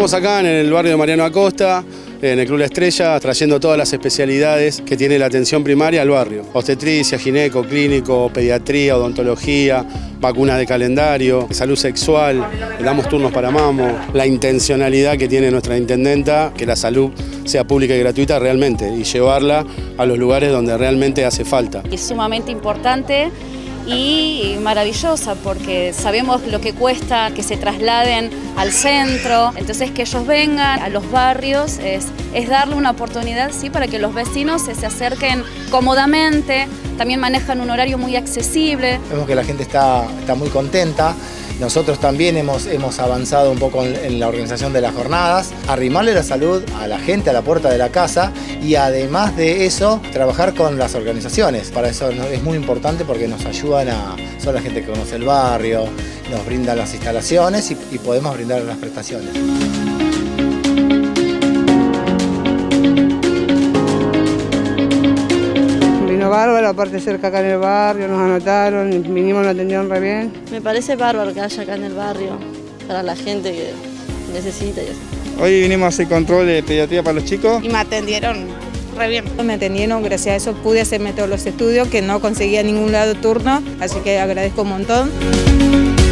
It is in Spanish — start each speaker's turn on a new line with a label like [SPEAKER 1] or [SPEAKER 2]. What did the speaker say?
[SPEAKER 1] Estamos acá en el barrio de Mariano Acosta, en el Club La Estrella, trayendo todas las especialidades que tiene la atención primaria al barrio. Obstetricia, gineco, clínico, pediatría, odontología, vacunas de calendario, salud sexual, le damos turnos para mamo. La intencionalidad que tiene nuestra intendenta, que la salud sea pública y gratuita realmente, y llevarla a los lugares donde realmente hace falta.
[SPEAKER 2] Es sumamente importante y maravillosa porque sabemos lo que cuesta que se trasladen al centro, entonces que ellos vengan a los barrios es darle una oportunidad, ¿sí?, para que los vecinos se acerquen cómodamente, también manejan un horario muy accesible.
[SPEAKER 3] Vemos que la gente está muy contenta. Nosotros también hemos avanzado un poco en la organización de las jornadas, arrimarle la salud a la gente a la puerta de la casa y además de eso, trabajar con las organizaciones. Para eso es muy importante porque nos ayudan son la gente que conoce el barrio, nos brindan las instalaciones y podemos brindar las prestaciones.
[SPEAKER 4] Bárbaro, aparte cerca acá en el barrio, nos anotaron, vinimos, nos atendieron re bien.
[SPEAKER 5] Me parece bárbaro que haya acá en el barrio, para la gente que necesita y eso.
[SPEAKER 6] Hoy vinimos a hacer control de pediatría para los chicos.
[SPEAKER 7] Y me atendieron re bien.
[SPEAKER 8] Me atendieron, gracias a eso pude hacerme todos los estudios, que no conseguía en ningún lado turno, así que agradezco un montón.